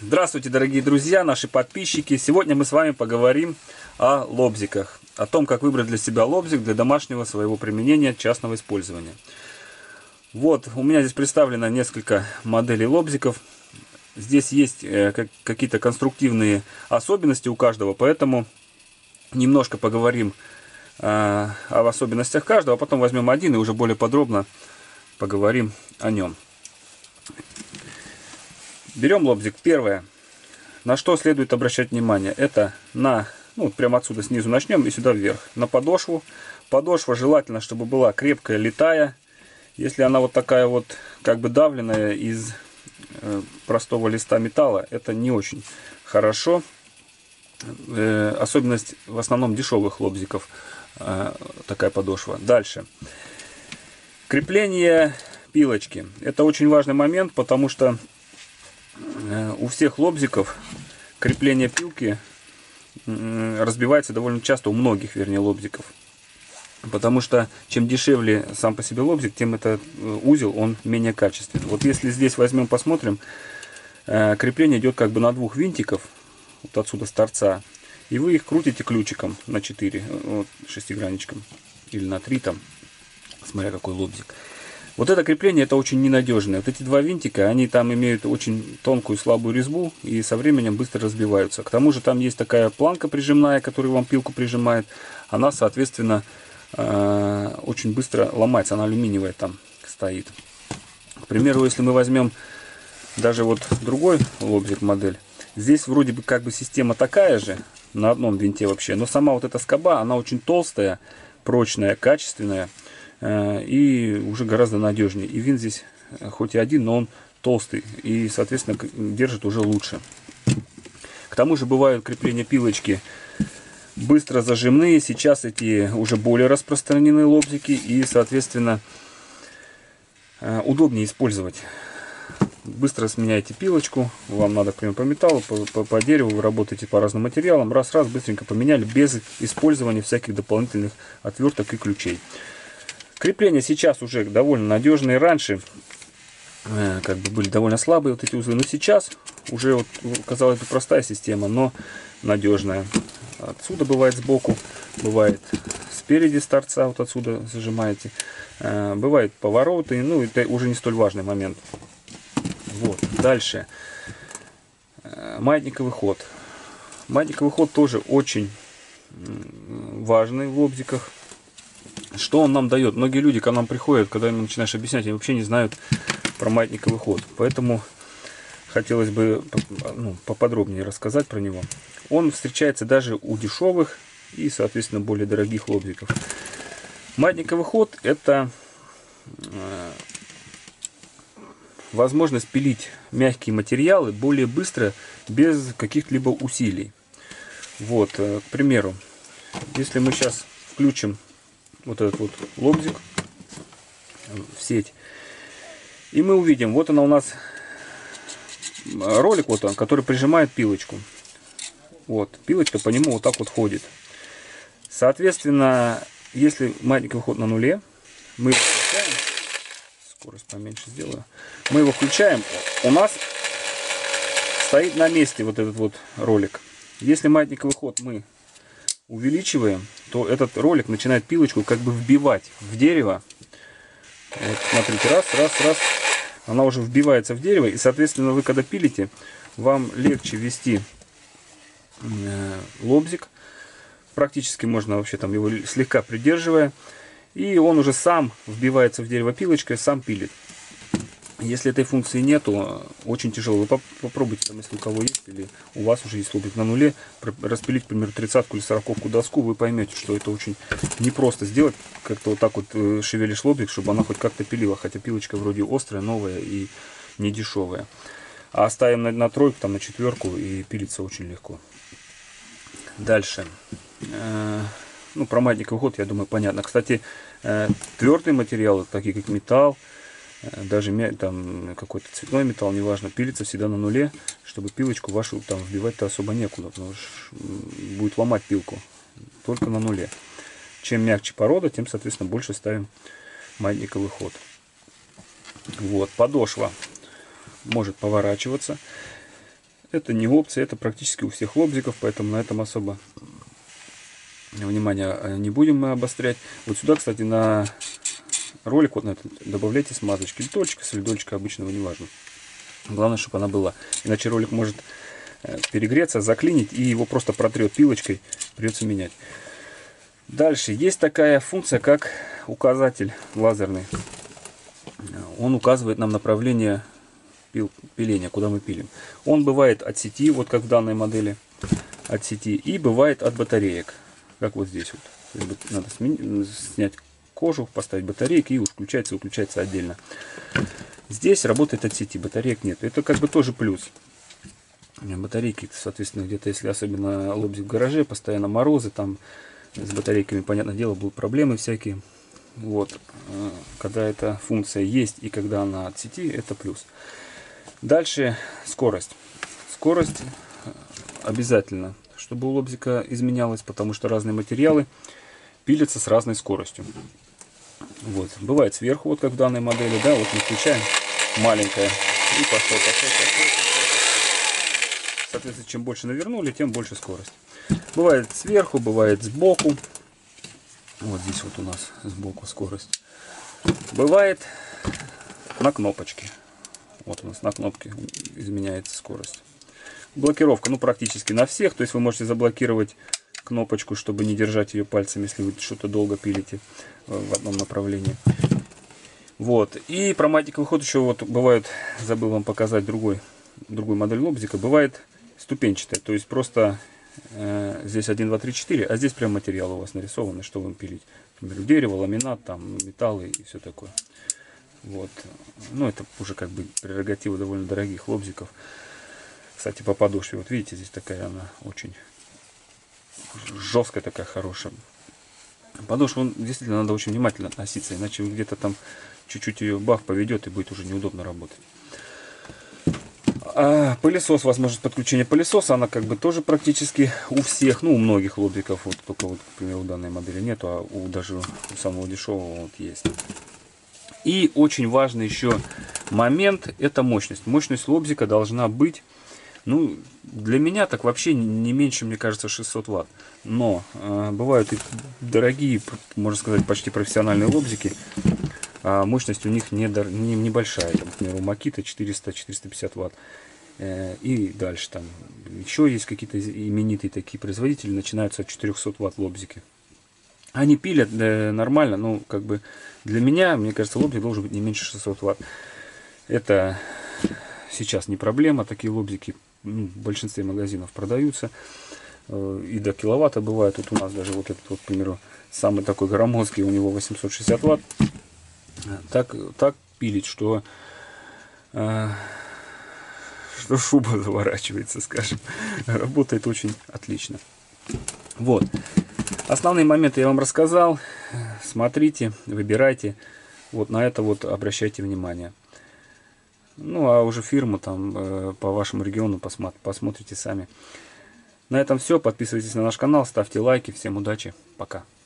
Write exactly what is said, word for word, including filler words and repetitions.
Здравствуйте, дорогие друзья, наши подписчики. Сегодня мы с вами поговорим о лобзиках. О том, как выбрать для себя лобзик для домашнего своего применения, частного использования. Вот, у меня здесь представлено несколько моделей лобзиков. Здесь есть какие-то конструктивные особенности у каждого, поэтому немножко поговорим об особенностях каждого, а потом возьмем один и уже более подробно поговорим о нем. Берем лобзик. Первое, на что следует обращать внимание, это на, ну, прямо отсюда снизу начнем и сюда вверх, на подошву. Подошва желательно, чтобы была крепкая, литая. Если она вот такая вот, как бы давленная из э, простого листа металла, это не очень хорошо. Э, особенность в основном дешевых лобзиков, э, такая подошва. Дальше. Крепление пилочки. Это очень важный момент, потому что у всех лобзиков крепление пилки разбивается довольно часто, у многих, вернее, лобзиков. Потому что чем дешевле сам по себе лобзик, тем этот узел, он менее качественный. Вот если здесь возьмем, посмотрим, крепление идет как бы на двух винтиков, вот отсюда с торца, и вы их крутите ключиком на четыре, вот, шестигранничком, или на три там, смотря какой лобзик. Вот это крепление, это очень ненадежное. Вот эти два винтика, они там имеют очень тонкую слабую резьбу и со временем быстро разбиваются. К тому же там есть такая планка прижимная, которая вам пилку прижимает. Она, соответственно, очень быстро ломается. Она алюминиевая там стоит. К примеру, если мы возьмем даже вот другой лобзик модель. Здесь вроде бы как бы система такая же, на одном винте вообще. Но сама вот эта скоба, она очень толстая, прочная, качественная. И уже гораздо надежнее. И винт здесь хоть и один, но он толстый. И, соответственно, держит уже лучше. К тому же бывают крепления пилочки быстро зажимные. Сейчас эти уже более распространены лобзики. И, соответственно, удобнее использовать. Быстро сменяете пилочку. Вам надо, к примеру, по металлу, по, по, по дереву. Вы работаете по разным материалам. Раз-раз, быстренько поменяли, без использования всяких дополнительных отверток и ключей. Крепления сейчас уже довольно надежные. Раньше э, как бы были довольно слабые вот эти узлы, но сейчас уже, вот, казалось бы, простая система, но надежная. Отсюда бывает сбоку, бывает спереди с торца, вот отсюда зажимаете. Э, бывают повороты, ну это уже не столь важный момент. Вот. Дальше. Э, маятниковый ход. Маятниковый ход тоже очень важный в лобзиках. Что он нам дает? Многие люди к нам приходят, когда им начинаешь объяснять, они вообще не знают про маятниковый ход. Поэтому хотелось бы, ну, поподробнее рассказать про него. Он встречается даже у дешевых и, соответственно, более дорогих лобзиков. Маятниковый ход – это возможность пилить мягкие материалы более быстро, без каких-либо усилий. Вот, к примеру, если мы сейчас включим вот этот вот лобзик в сеть, и мы увидим, вот она у нас ролик, вот он, который прижимает пилочку. Вот, пилочка по нему вот так вот ходит. Соответственно, если маятниковый ход на нуле, мы его включаем, скорость поменьше сделаю, мы его включаем, у нас стоит на месте вот этот вот ролик. Если маятниковый ход мы увеличиваем, то этот ролик начинает пилочку как бы вбивать в дерево. Вот, смотрите, раз, раз, раз. Она уже вбивается в дерево. И, соответственно, вы когда пилите, вам легче ввести э, лобзик. Практически можно вообще там его слегка придерживая. И он уже сам вбивается в дерево пилочкой, сам пилит. Если этой функции нету, очень тяжело. Вы попробуйте, там, если у кого есть, или у вас уже есть лобзик на нуле, распилить, к примеру, тридцатку или сороковку доску, вы поймете, что это очень непросто сделать. Как-то вот так вот шевелишь лобзик, чтобы она хоть как-то пилила. Хотя пилочка вроде острая, новая и не дешевая. А ставим на, на тройку, там, на четверку, и пилится очень легко. Дальше. Ну, про маятниковый ход, я думаю, понятно. Кстати, твердые материалы, такие как металл, даже там какой-то цветной металл, неважно, пилится всегда на нуле, чтобы пилочку вашу там вбивать-то особо некуда, потому что будет ломать пилку. Только на нуле. Чем мягче порода, тем, соответственно, больше ставим маятниковый ход. Вот, подошва может поворачиваться. Это не опция, это практически у всех лобзиков, поэтому на этом особо внимания не будем мы обострять. Вот сюда, кстати, на ролик вот на этот добавляйте смазочки. Литольчика, солидольчика обычного, неважно. Главное, чтобы она была. Иначе ролик может перегреться, заклинить, и его просто протрет пилочкой. Придется менять. Дальше. Есть такая функция, как указатель лазерный. Он указывает нам направление пил, пиления, куда мы пилим. Он бывает от сети, вот как в данной модели, от сети, и бывает от батареек, как вот здесь вот. Надо сменить, снять кожу, поставить батарейки, и уж включается и выключается отдельно. Здесь работает от сети, батареек нет. Это как бы тоже плюс. Батарейки, соответственно, где-то, если особенно лобзик в гараже, постоянно морозы, там с батарейками, понятное дело, будут проблемы всякие. Вот, когда эта функция есть и когда она от сети, это плюс. Дальше скорость. Скорость обязательно, чтобы у лобзика изменялась, потому что разные материалы пилятся с разной скоростью. Вот, бывает сверху, вот как в данной модели, да, вот мы включаем, маленькая, и пошло, пошло, пошло, пошло. Соответственно, чем больше навернули, тем больше скорость. Бывает сверху, бывает сбоку. Вот здесь вот у нас сбоку скорость. Бывает на кнопочке. Вот у нас на кнопке изменяется скорость. Блокировка, ну практически на всех. То есть вы можете заблокировать кнопочку, чтобы не держать ее пальцами, если вы что-то долго пилите в одном направлении. Вот. И про матиковый ход еще вот бывает, забыл вам показать другой, другую модель лобзика. Бывает ступенчатая. То есть просто э, здесь один, два, три, четыре, а здесь прям материал у вас нарисованный, что вам пилить. Например, дерево, ламинат, там металлы и все такое. Вот. Ну, это уже как бы прерогатива довольно дорогих лобзиков. Кстати, по подошве, вот видите, здесь такая она очень жесткая, такая хорошая. Подошву действительно надо очень внимательно относиться, иначе где-то там чуть-чуть ее бах поведет и будет уже неудобно работать. А пылесос, возможность подключения пылесоса, она как бы тоже практически у всех, ну у многих лобзиков, вот только вот, к примеру, у данной модели нету, а у даже у самого дешевого вот есть. И очень важный еще момент, это мощность. Мощность лобзика должна быть, ну, для меня так вообще не меньше, мне кажется, шестьсот ватт. Но э, бывают и дорогие, можно сказать, почти профессиональные лобзики. А мощность у них не, не, небольшая. Например, у Makita четыреста — четыреста пятьдесят ватт. Э, и дальше там еще есть какие-то именитые такие производители, начинаются от четырехсот ватт лобзики. Они пилят э, нормально, но как бы для меня, мне кажется, лобзик должен быть не меньше шестисот ватт. Это сейчас не проблема, такие лобзики ну, в большинстве магазинов продаются. И до киловатта бывает. Тут у нас даже вот этот, вот, к примеру, самый такой громоздкий, у него восемьсот шестьдесят ватт. Так, так пилить, что, э, что шуба заворачивается, скажем. Работает очень отлично. Вот. Основные моменты я вам рассказал. Смотрите, выбирайте. Вот на это вот обращайте внимание. Ну, а уже фирму там э, по вашему региону посмотр, посмотрите сами. На этом все. Подписывайтесь на наш канал, ставьте лайки. Всем удачи. Пока.